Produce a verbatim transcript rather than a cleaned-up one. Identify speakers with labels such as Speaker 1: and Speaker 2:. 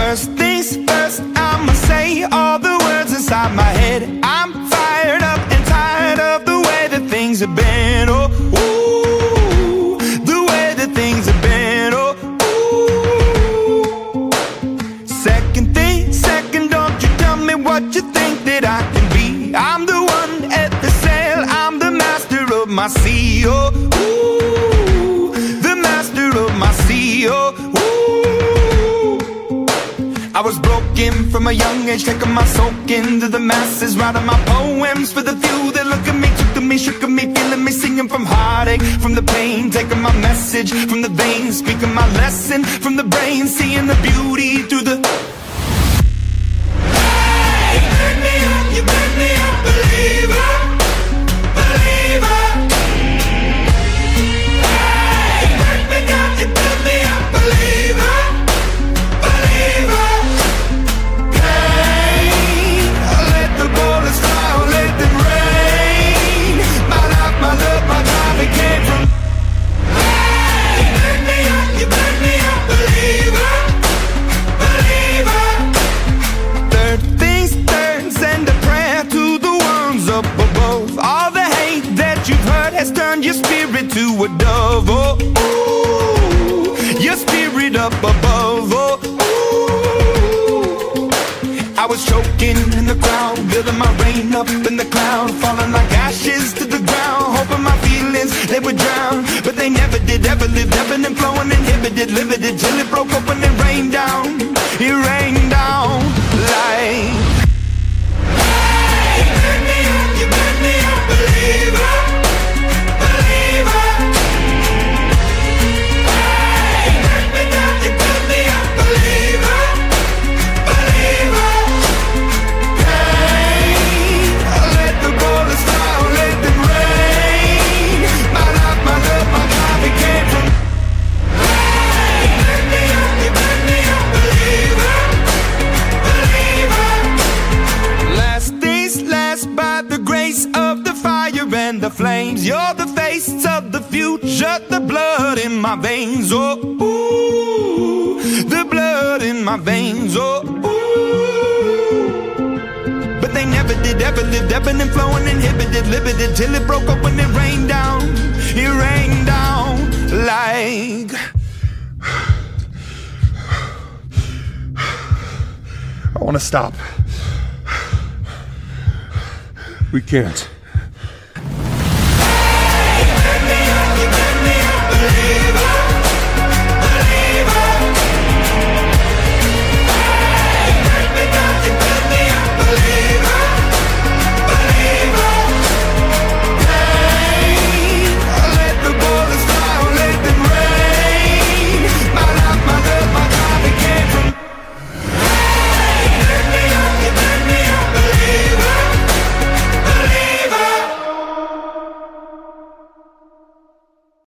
Speaker 1: First things first, I'ma say all the words inside my head. I'm fired up and tired of the way that things have been. Oh, ooh, the way that things have been. Oh, ooh. Second thing, second, don't you tell me what you think that I can be. I'm the one at the sail, I'm the master of my sea. Oh, ooh, the master of my sea. Oh, ooh. I was broken from a young age, taking my soak into the masses, writing my poems for the few that look at me, took to me, shook at me, feeling me, singing from heartache, from the pain, taking my message from the veins, speaking my lesson from the brain, seeing the beauty through the... Hey, you burn me up, you burn me up, believer, believer. Hey, you burn me down, you burn me up, believer, believer. Has turned your spirit to a dove. Oh, ooh, your spirit up above. Oh, ooh. I was choking in the crowd, building my rain up in the cloud, falling like ashes to the ground, hoping my feelings, they would drown. But they never did, ever lived, ebbing and flowing, inhibited, limited, till it broke open and rained down. It rained down like... Hey, you burn me up, you burn me up, believer. And the flames, you're the face of the future, the blood in my veins. Oh, ooh, the blood in my veins. Oh, ooh. But they never did, ever lived, ebbing and flowing, inhibited, limited, till it broke up when it rained down. It rained down like...
Speaker 2: I want to stop. We can't.